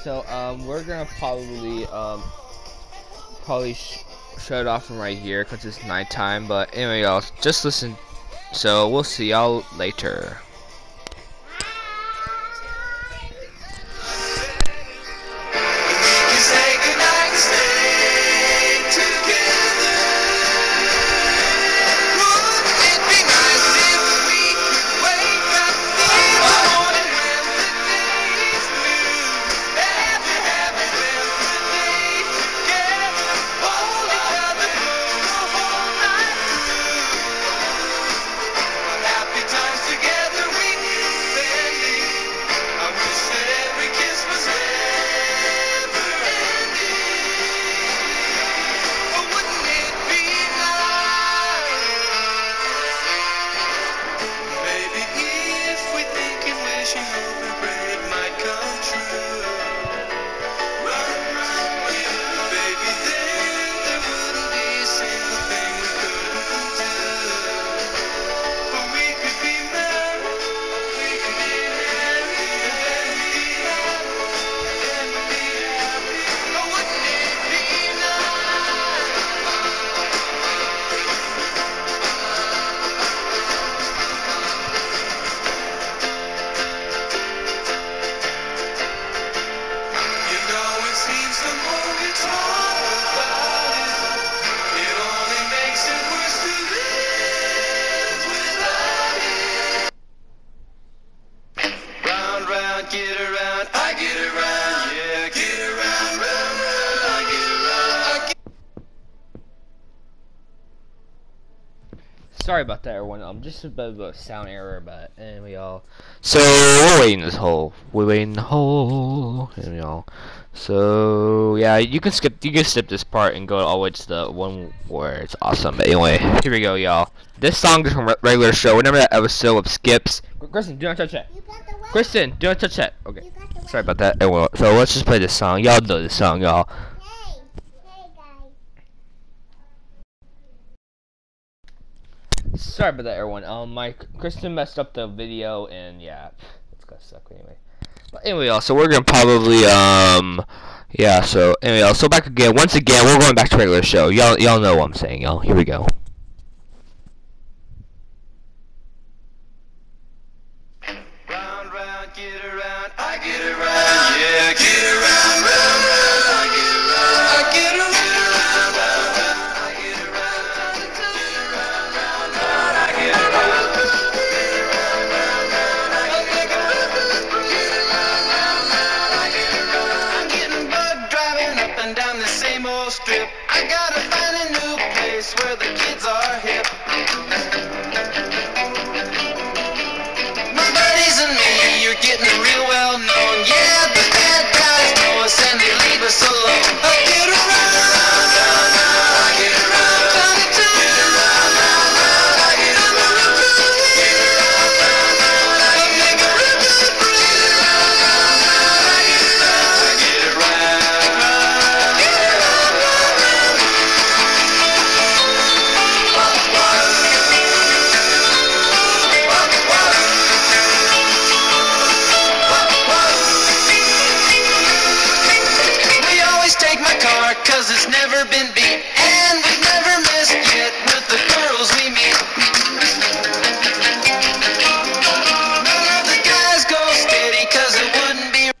So we're gonna probably shut it off from right here because it's nighttime. But anyway, y'all, just listen. So we'll see y'all later. Sorry about that, everyone. Just a bit of a sound error, but anyway, y'all. So we're waiting this hole. We're waiting the hole, anyway, y'all. So yeah, you can skip this part and go all the way to the one where it's awesome. But anyway, here we go, y'all. This song is from regular show. Remember that episode of Skips? Kristen, do not touch that. Kristen, do not touch that. Okay. Sorry about that. Anyway, so let's just play this song. Y'all know this song, y'all. Sorry about that, everyone. Kristen messed up the video, and yeah, it's gonna suck anyway. But anyway, y'all. So we're gonna probably yeah. So anyway, y'all. So back again. Once again, we're going back to regular show. Y'all know what I'm saying, y'all. Here we go. Round, round, get around, I get around, yeah, get around, round, round, I get around, I get around, round, round, I get around, round, round, I get around, I'm getting bug driving up and down the same old strip. I gotta find a new place where the kids are hip. You're getting real well known. Yeah, the bad guys know us and they leave us alone. I get around, I get around, get around, I get around, get around, I make a real good break. I get around, get cause it's never been beat, and we've never missed yet with the girls we meet. None of the guys go steady cause it wouldn't be.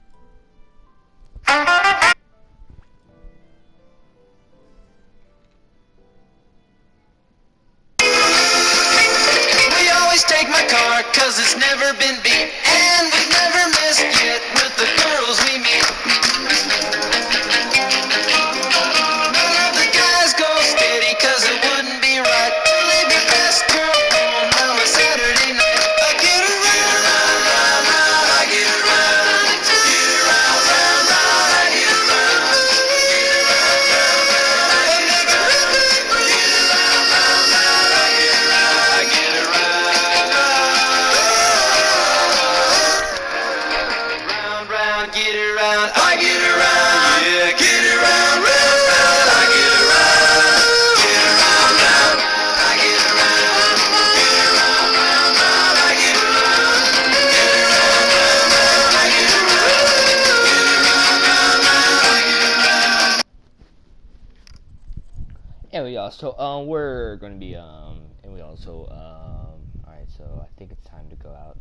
We always take my car cause it's never been beat, and we've never missed yet with the girls we meet. Anyway, y'all. So we're gonna be and we also all right. So I think it's time to go out.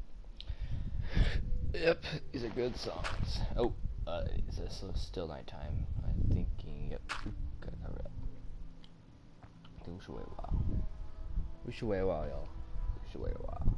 Yep, these are good songs. Oh, is this still nighttime? I'm thinking. Yep. Gotta cover it up. I think we should wait a while. We should wait a while, y'all. We should wait a while.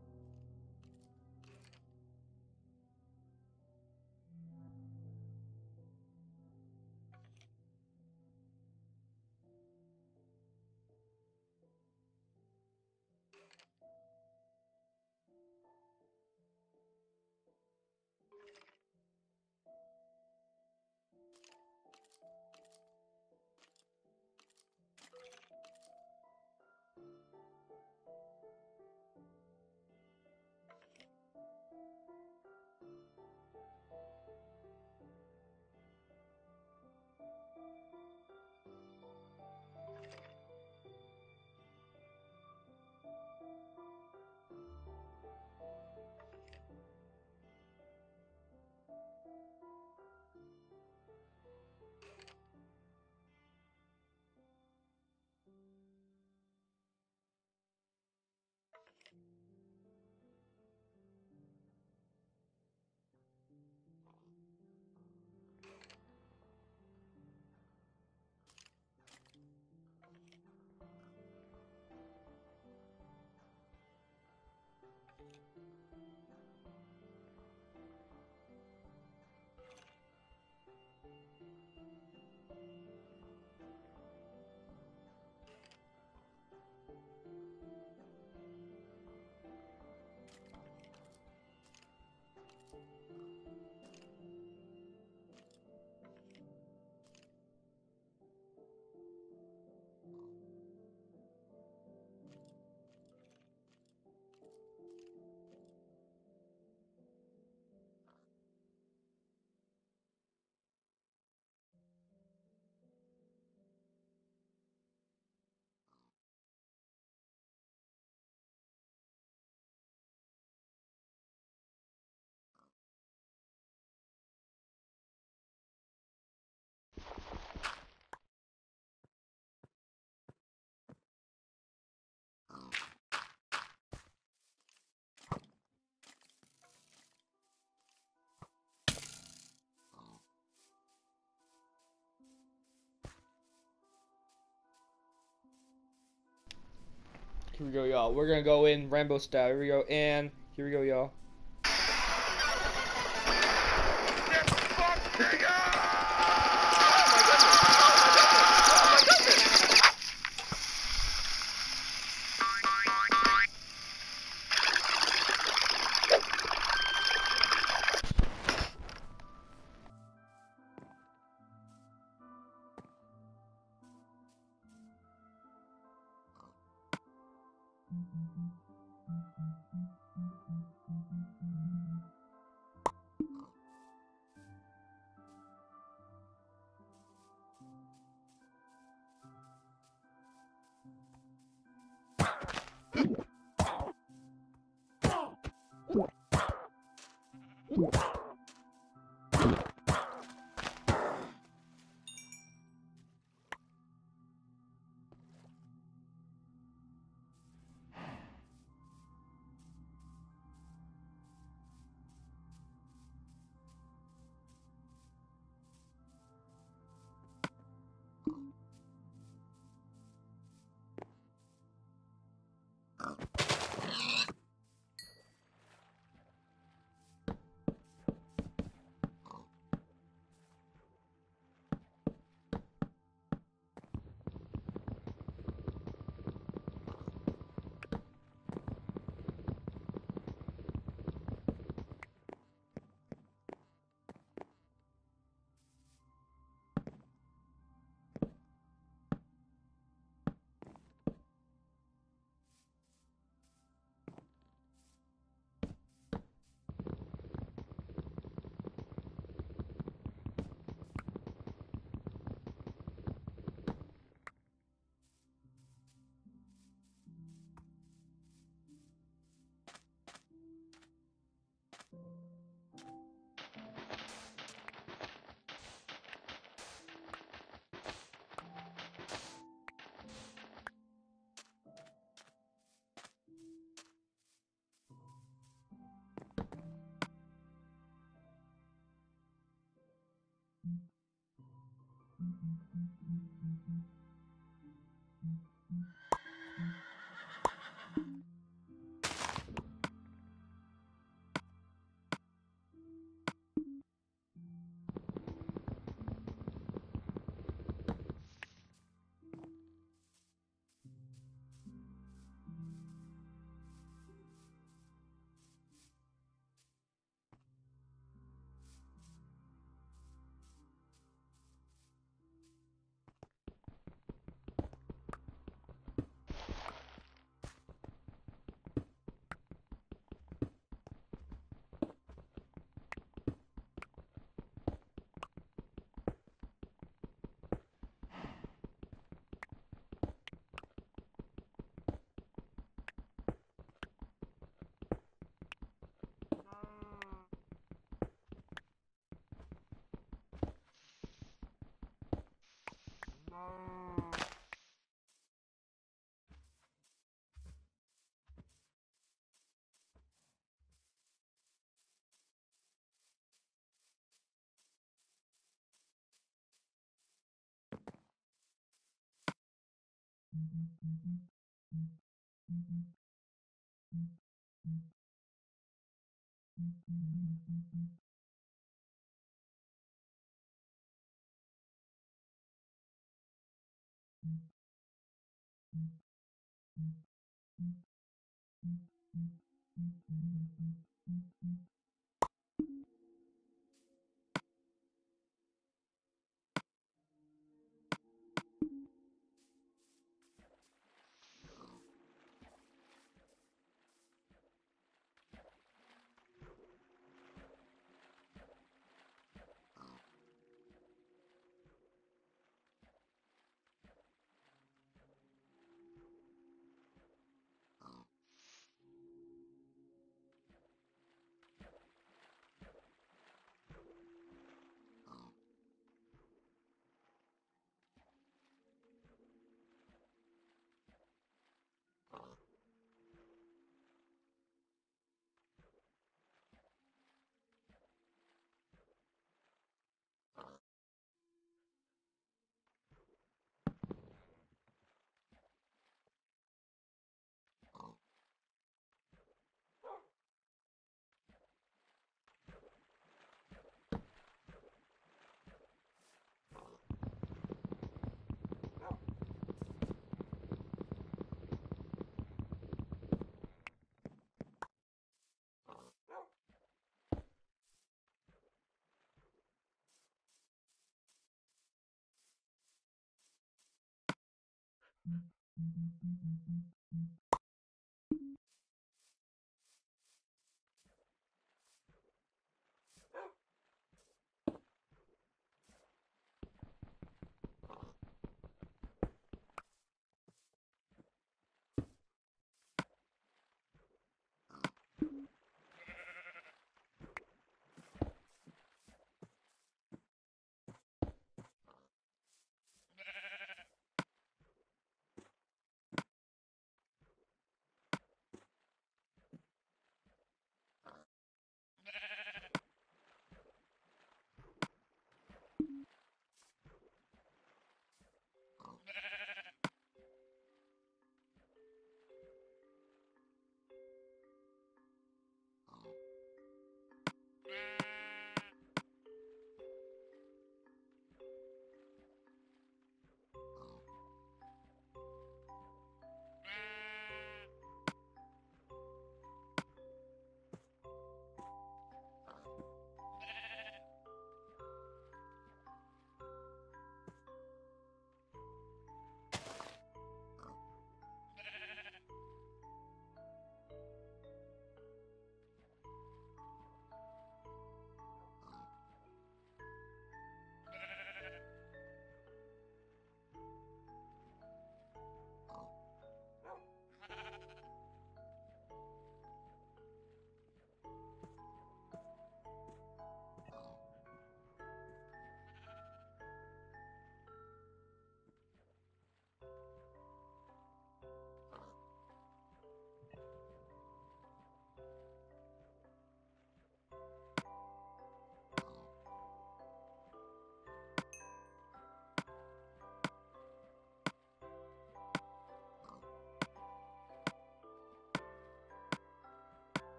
Here we go, y'all. We're gonna go in Rambo style. Here we go, and here we go, y'all.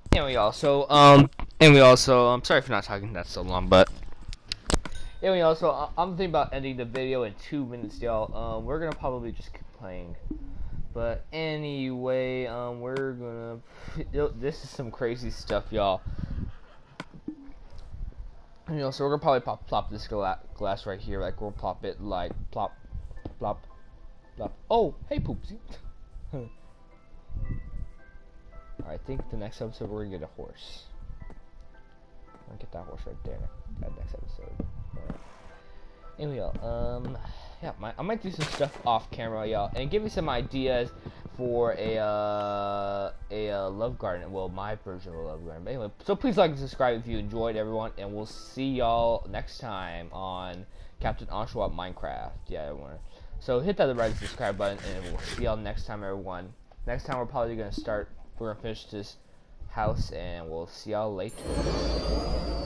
I'm sorry for not talking that so long, but anyway, also, I'm thinking about ending the video in 2 minutes, y'all. We're gonna probably just keep playing. But anyway, we're gonna. This is some crazy stuff, y'all. So we're gonna probably plop this glass right here. Like we'll plop it like plop, plop, plop. Oh, hey, Poopsie. I think the next episode we're gonna get a horse. I'll get that horse right there. That next episode. Anyway, y'all, yeah, I might do some stuff off camera, y'all, and give me some ideas for a love garden. Well, my version of a love garden. But anyway, so please like and subscribe if you enjoyed, everyone, and we'll see y'all next time on Captain Oshawott Minecraft. Yeah, everyone. So hit that right subscribe button, and we'll see y'all next time, everyone. Next time we're probably gonna finish this house, and we'll see y'all later.